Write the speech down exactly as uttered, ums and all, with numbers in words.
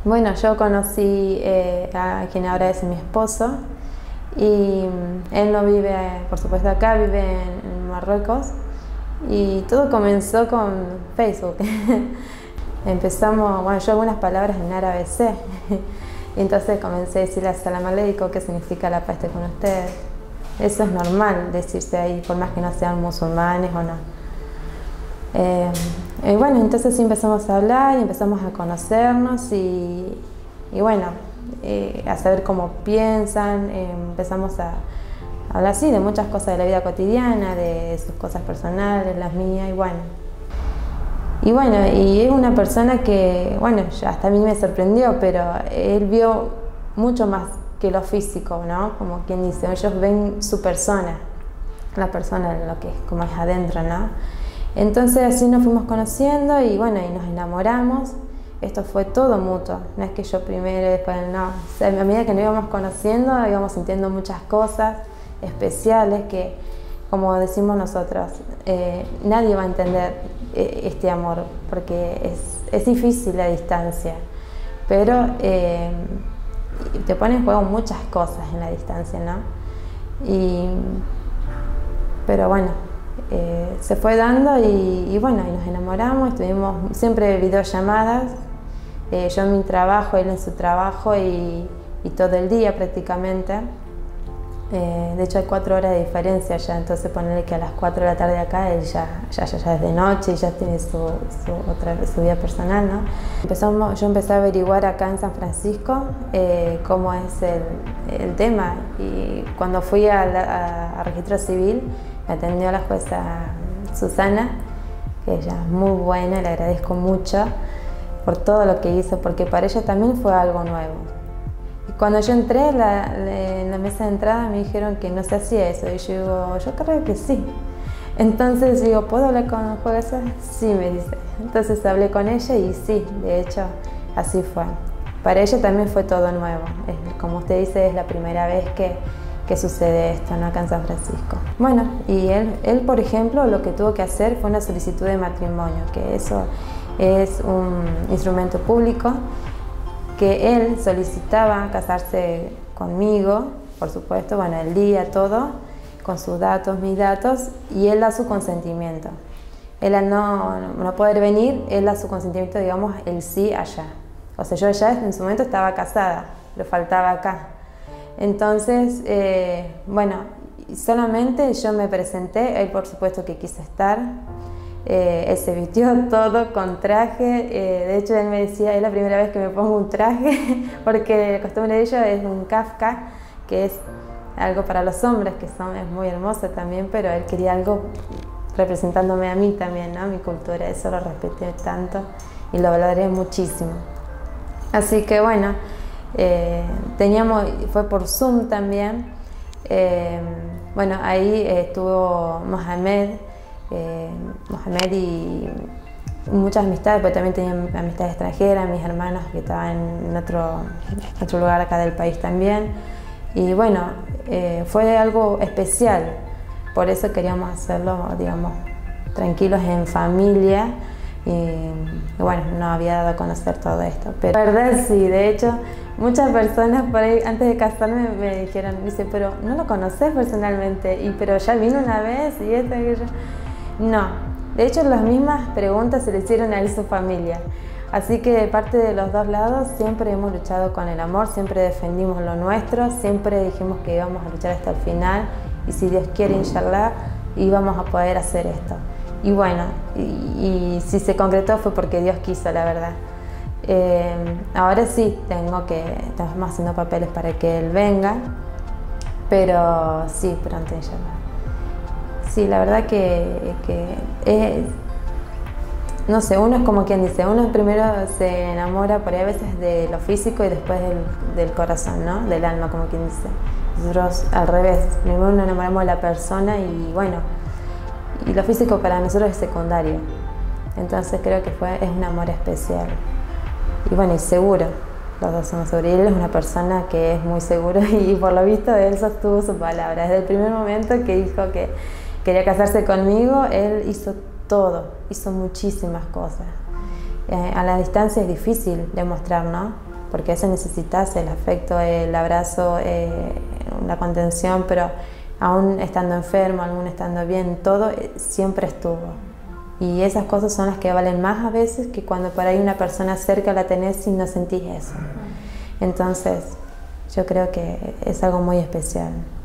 Bueno, yo conocí eh, a quien ahora es mi esposo y él no vive, por supuesto, acá, vive en, en Marruecos y todo comenzó con Facebook. Empezamos, bueno, yo algunas palabras en árabe sé, y entonces comencé a decirle Salam Aleikum, que significa la paz esté con ustedes. Eso es normal decirse ahí, por más que no sean musulmanes o no. Eh, y bueno, entonces sí empezamos a hablar y empezamos a conocernos y, y bueno, eh, a saber cómo piensan, eh, empezamos a hablar así de muchas cosas de la vida cotidiana, de sus cosas personales, las mías y bueno. Y bueno, y es una persona que, bueno, hasta a mí me sorprendió, pero él vio mucho más que lo físico, ¿no? Como quien dice, ellos ven su persona, la persona, lo que es, como es adentro, ¿no? Entonces así nos fuimos conociendo y bueno, y nos enamoramos. Esto fue todo mutuo, no es que yo primero y después no. O sea, a medida que nos íbamos conociendo, íbamos sintiendo muchas cosas especiales que, como decimos nosotros, eh, nadie va a entender este amor porque es, es difícil la distancia, pero eh, te pone en juego muchas cosas en la distancia, ¿no? Y, pero bueno, eh, se fue dando y, y bueno, y nos enamoramos, tuvimos siempre videollamadas, eh, yo en mi trabajo, él en su trabajo y, y todo el día prácticamente. Eh, de hecho hay cuatro horas de diferencia ya, entonces ponerle que a las cuatro de la tarde acá él ya, ya, ya, ya es de noche y ya tiene su, su, otra, su vida personal, ¿no? Empezamos, yo empecé a averiguar acá en San Francisco eh, cómo es el, el tema y cuando fui a, la, a, a registro civil me atendió la jueza Susana, que ella es muy buena, le agradezco mucho por todo lo que hizo porque para ella también fue algo nuevo. Cuando yo entré la, la, en la mesa de entrada me dijeron que no se hacía eso y yo digo, yo creo que sí. Entonces digo, ¿puedo hablar con la jueza? Sí, me dice. Entonces hablé con ella y sí, de hecho así fue. Para ella también fue todo nuevo. Es, como usted dice, es la primera vez que, que sucede esto, ¿no? Acá en San Francisco. Bueno, y él, él, por ejemplo, lo que tuvo que hacer fue una solicitud de matrimonio, que eso es un instrumento público, que él solicitaba casarse conmigo, por supuesto, bueno, el día, todo, con sus datos, mis datos, y él da su consentimiento. Él al no, no poder venir, él da su consentimiento, digamos, el sí allá. O sea, yo ya en su momento estaba casada, lo faltaba acá. Entonces, eh, bueno, solamente yo me presenté, él por supuesto que quise estar. Eh, él se vistió todo con traje, eh, de hecho él me decía, es la primera vez que me pongo un traje, porque la costumbre de ellos es un kafka, que es algo para los hombres, que son, es muy hermoso también, pero él quería algo representándome a mí también, ¿no? Mi cultura, eso lo respeté tanto y lo valoré muchísimo. Así que bueno, eh, teníamos, fue por Zoom también, eh, bueno, ahí estuvo Mohamed, Eh, Mohamed y muchas amistades, porque también tenía amistades extranjeras, mis hermanos que estaban en otro, otro lugar acá del país también. Y bueno, eh, fue algo especial, por eso queríamos hacerlo, digamos, tranquilos en familia. Y, y bueno, no había dado a conocer todo esto. Pero la verdad sí, de hecho, muchas personas por ahí antes de casarme me dijeron, dice, pero no lo conoces personalmente, y pero ya vino una vez y esto y aquello. No, de hecho las mismas preguntas se le hicieron a él y su familia. Así que de parte de los dos lados siempre hemos luchado con el amor, siempre defendimos lo nuestro, siempre dijimos que íbamos a luchar hasta el final y si Dios quiere, inshallah, íbamos a poder hacer esto. Y bueno, y, y si se concretó fue porque Dios quiso, la verdad. Eh, ahora sí, tengo que, estamos haciendo papeles para que él venga, pero sí, pronto inshallah. Sí, la verdad que, que es, no sé, uno es como quien dice, uno primero se enamora por ahí a veces de lo físico y después del, del corazón, ¿no? Del alma, como quien dice. Nosotros al revés, primero nos enamoramos de la persona y bueno, y lo físico para nosotros es secundario. Entonces creo que fue, es un amor especial. Y bueno, y seguro, los dos somos seguros. Y él es una persona que es muy seguro y por lo visto él sostuvo su palabra. Desde el primer momento que dijo que quería casarse conmigo, él hizo todo, hizo muchísimas cosas. Eh, a la distancia es difícil demostrar, ¿no? porque eso necesitas, el afecto, el abrazo, eh, la contención, pero aún estando enfermo, aún estando bien, todo siempre estuvo. Y esas cosas son las que valen más a veces que cuando por ahí una persona cerca la tenés y no sentís eso. Entonces, yo creo que es algo muy especial.